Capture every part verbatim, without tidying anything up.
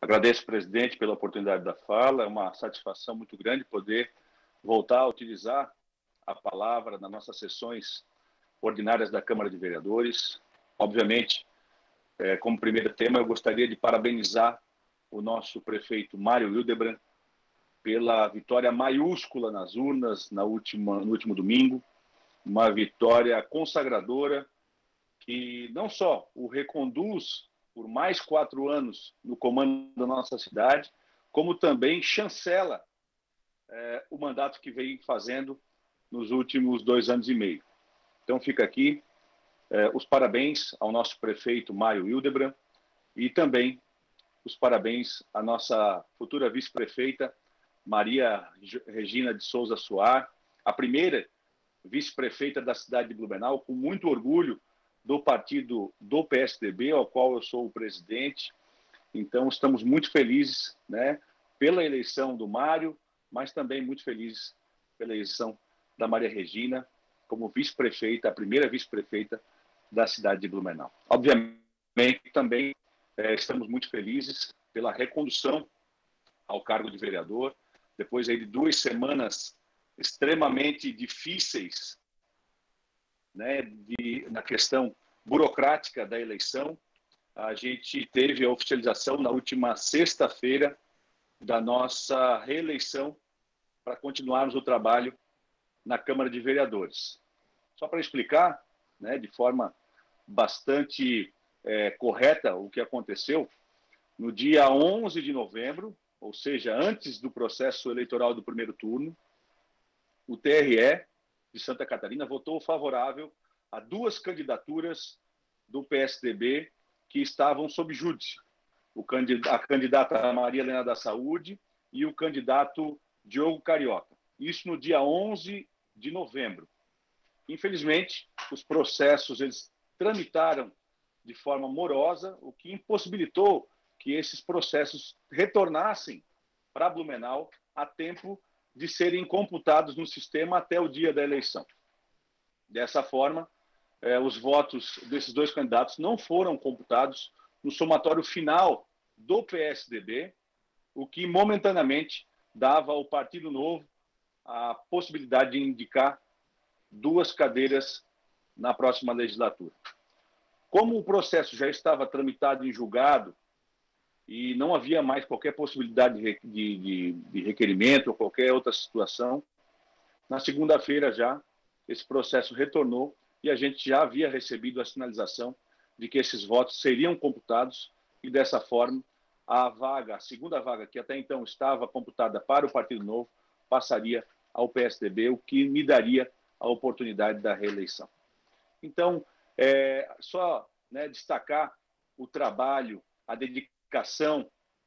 Agradeço, presidente, pela oportunidade da fala. É uma satisfação muito grande poder voltar a utilizar a palavra nas nossas sessões ordinárias da Câmara de Vereadores. Obviamente, é, como primeiro tema, eu gostaria de parabenizar o nosso prefeito Mário Hildebrand pela vitória maiúscula nas urnas na última, no último domingo, uma vitória consagradora que não só o reconduz por mais quatro anos no comando da nossa cidade, como também chancela é, o mandato que vem fazendo nos últimos dois anos e meio. Então fica aqui é, os parabéns ao nosso prefeito Mário Hildebrand e também os parabéns à nossa futura vice-prefeita Maria Regina de Souza Soar, a primeira vice-prefeita da cidade de Blumenau, com muito orgulho do partido do P S D B, ao qual eu sou o presidente. Então, estamos muito felizes, né, pela eleição do Mário, mas também muito felizes pela eleição da Maria Regina como vice-prefeita, a primeira vice-prefeita da cidade de Blumenau. Obviamente, também é, estamos muito felizes pela recondução ao cargo de vereador, depois aí de duas semanas extremamente difíceis, né, de, na questão burocrática da eleição. A gente teve a oficialização na última sexta-feira da nossa reeleição para continuarmos o trabalho na Câmara de Vereadores. Só para explicar, né, de forma bastante é, correta o que aconteceu, no dia onze de novembro, ou seja, antes do processo eleitoral do primeiro turno, o T R E de Santa Catarina votou favorável a duas candidaturas do P S D B que estavam sob júdice. O candidato, a candidata Maria Helena da Saúde e o candidato Diogo Carioca. Isso no dia onze de novembro. Infelizmente, os processos eles tramitaram de forma morosa, o que impossibilitou que esses processos retornassem para Blumenau a tempo de serem computados no sistema até o dia da eleição. Dessa forma, eh, os votos desses dois candidatos não foram computados no somatório final do P S D B, o que momentaneamente dava ao Partido Novo a possibilidade de indicar duas cadeiras na próxima legislatura. Como o processo já estava tramitado em julgado e não havia mais qualquer possibilidade de, de, de requerimento ou qualquer outra situação, na segunda-feira já esse processo retornou e a gente já havia recebido a sinalização de que esses votos seriam computados e, dessa forma, a vaga, a segunda vaga, que até então estava computada para o Partido Novo, passaria ao P S D B, o que me daria a oportunidade da reeleição. Então, é, só né, destacar o trabalho, a dedicação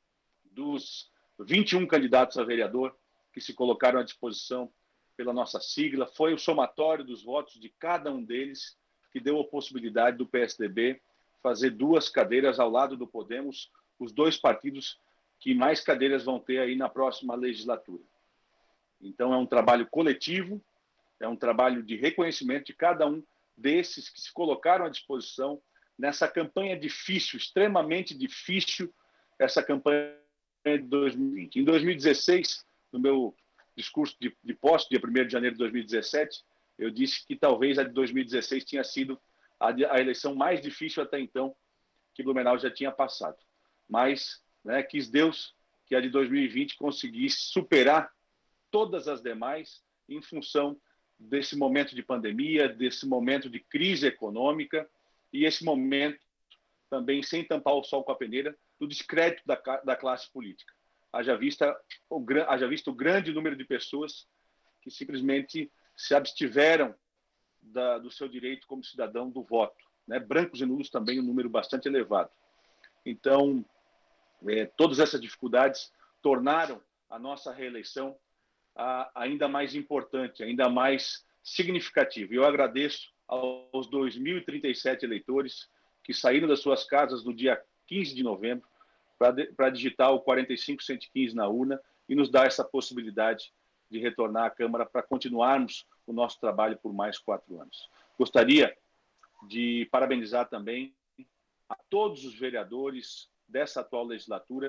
dos vinte e um candidatos a vereador que se colocaram à disposição pela nossa sigla. Foi o somatório dos votos de cada um deles que deu a possibilidade do P S D B fazer duas cadeiras ao lado do Podemos, os dois partidos que mais cadeiras vão ter aí na próxima legislatura. Então, é um trabalho coletivo, é um trabalho de reconhecimento de cada um desses que se colocaram à disposição nessa campanha difícil, extremamente difícil, essa campanha de dois mil e vinte. Em dois mil e dezesseis, no meu discurso de, de posse, dia primeiro de janeiro de dois mil e dezessete, eu disse que talvez a de dois mil e dezesseis tinha sido a, a eleição mais difícil até então que Blumenau já tinha passado. Mas né, quis Deus que a de dois mil e vinte conseguisse superar todas as demais em função desse momento de pandemia, desse momento de crise econômica e esse momento também, sem tampar o sol com a peneira, do descrédito da, da classe política. Haja vista, o, haja visto o grande número de pessoas que simplesmente se abstiveram da, do seu direito como cidadão do voto. Né? Brancos e nulos também um número bastante elevado. Então, é, todas essas dificuldades tornaram a nossa reeleição a, ainda mais importante, ainda mais significativa. E eu agradeço aos dois mil e trinta e sete eleitores que saíram das suas casas no dia quinze de novembro para digitar o quatro cinco um um cinco na urna e nos dar essa possibilidade de retornar à Câmara para continuarmos o nosso trabalho por mais quatro anos. Gostaria de parabenizar também a todos os vereadores dessa atual legislatura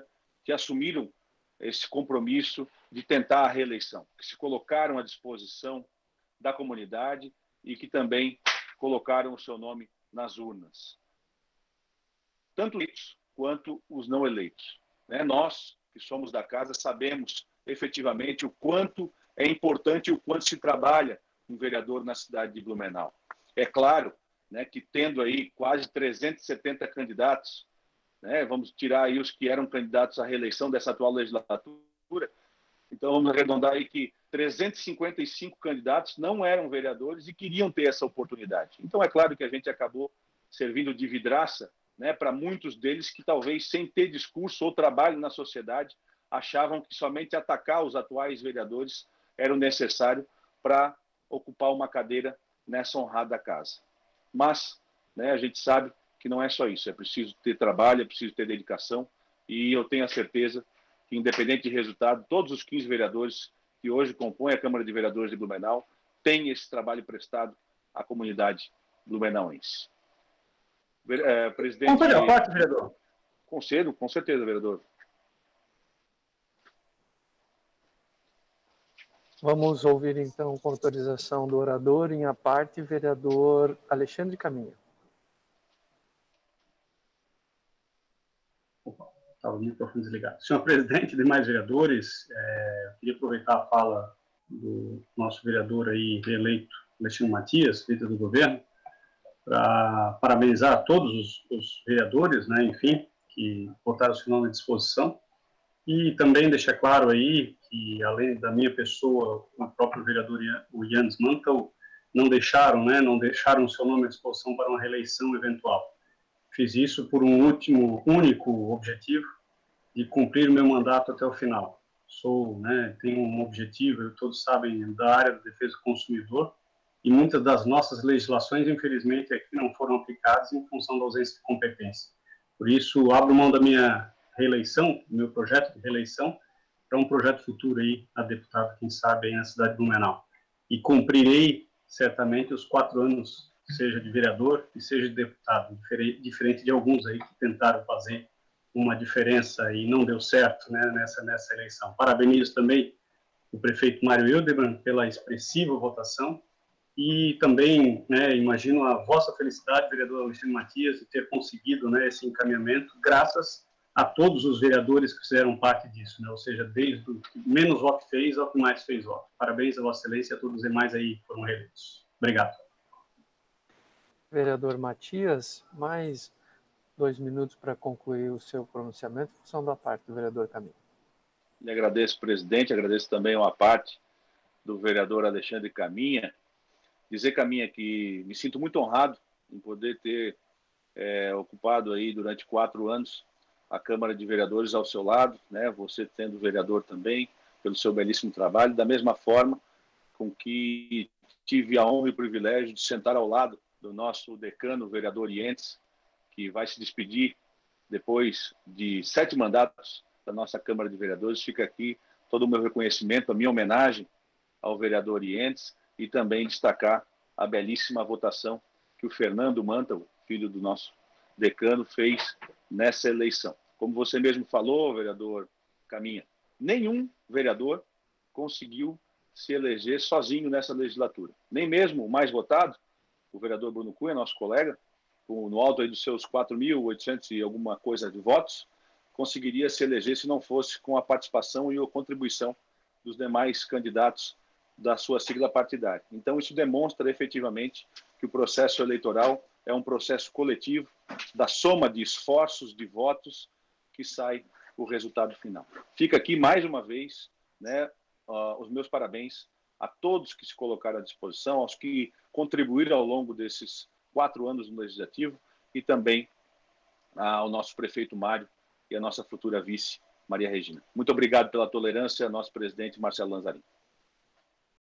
que assumiram esse compromisso de tentar a reeleição, que se colocaram à disposição da comunidade e que também colocaram o seu nome nas urnas. Tanto eleitos quanto os não eleitos. Né? Nós, que somos da casa, sabemos efetivamente o quanto é importante e o quanto se trabalha um vereador na cidade de Blumenau. É claro, né, que tendo aí quase trezentos e setenta candidatos, né, vamos tirar aí os que eram candidatos à reeleição dessa atual legislatura, então vamos arredondar aí que trezentos e cinquenta e cinco candidatos não eram vereadores e queriam ter essa oportunidade. Então é claro que a gente acabou servindo de vidraça, né, para muitos deles que talvez sem ter discurso ou trabalho na sociedade achavam que somente atacar os atuais vereadores era o necessário para ocupar uma cadeira nessa honrada casa. Mas, né, a gente sabe que não é só isso, é preciso ter trabalho, é preciso ter dedicação, e eu tenho a certeza que, independente de resultado, todos os quinze vereadores que hoje compõem a Câmara de Vereadores de Blumenau têm esse trabalho prestado à comunidade blumenauense. É, presidente... Vamos fazer a parte, vereador? Concedo, com certeza, vereador. Vamos ouvir, então, com autorização do orador, em a parte, vereador Alexandre Caminha. Opa, estava o microfone desligado. Senhor presidente, demais vereadores, é, eu queria aproveitar a fala do nosso vereador aí, reeleito, Alexandre Matias, líder do governo, para parabenizar todos os, os vereadores, né, enfim, que botaram seu nome à disposição, e também deixar claro aí que, além da minha pessoa, o próprio vereador o Jans Mantel, não deixaram, né, não deixaram seu nome à disposição para uma reeleição eventual. Fiz isso por um último, único objetivo, de cumprir o meu mandato até o final. Sou, né, tenho um objetivo, todos sabem, da área da defesa do consumidor, e muitas das nossas legislações, infelizmente, aqui não foram aplicadas em função da ausência de competência. Por isso, abro mão da minha reeleição, do meu projeto de reeleição, para um projeto futuro aí, a deputado, quem sabe, aí na cidade de Blumenau. E cumprirei, certamente, os quatro anos, seja de vereador e seja de deputado, diferente de alguns aí que tentaram fazer uma diferença e não deu certo, né, nessa, nessa eleição. Parabenizo também o prefeito Mário Hildebrand pela expressiva votação, e também, né, imagino a vossa felicidade, vereador Alexandre Matias, de ter conseguido, né, esse encaminhamento, graças a todos os vereadores que fizeram parte disso, né, ou seja, desde o que menos voto fez ao que mais fez voto. Parabéns a vossa excelência e a todos os demais aí que foram reeleitos. Obrigado. Vereador Matias, mais dois minutos para concluir o seu pronunciamento, em função da parte do vereador Caminha. Le agradeço, presidente, agradeço também a parte do vereador Alexandre Caminha. Dizer, Caminha, que me sinto muito honrado em poder ter é, ocupado aí durante quatro anos a Câmara de Vereadores ao seu lado, né? Você sendo vereador também, pelo seu belíssimo trabalho, da mesma forma com que tive a honra e o privilégio de sentar ao lado do nosso decano, o vereador Ientes, que vai se despedir depois de sete mandatos da nossa Câmara de Vereadores. Fica aqui todo o meu reconhecimento, a minha homenagem ao vereador Ientes, e também destacar a belíssima votação que o Fernando Mantel, filho do nosso decano, fez nessa eleição. Como você mesmo falou, vereador Caminha, nenhum vereador conseguiu se eleger sozinho nessa legislatura. Nem mesmo o mais votado, o vereador Bruno Cunha, nosso colega, no alto aí dos seus quatro mil e oitocentos e alguma coisa de votos, conseguiria se eleger se não fosse com a participação e a contribuição dos demais candidatos da sua sigla partidária. Então, isso demonstra efetivamente que o processo eleitoral é um processo coletivo, da soma de esforços, de votos, que sai o resultado final. Fica aqui, mais uma vez, né, uh, os meus parabéns a todos que se colocaram à disposição, aos que contribuíram ao longo desses quatro anos no Legislativo, e também ao nosso prefeito Mário e a nossa futura vice, Maria Regina. Muito obrigado pela tolerância, nosso presidente Marcelo Lanzarin.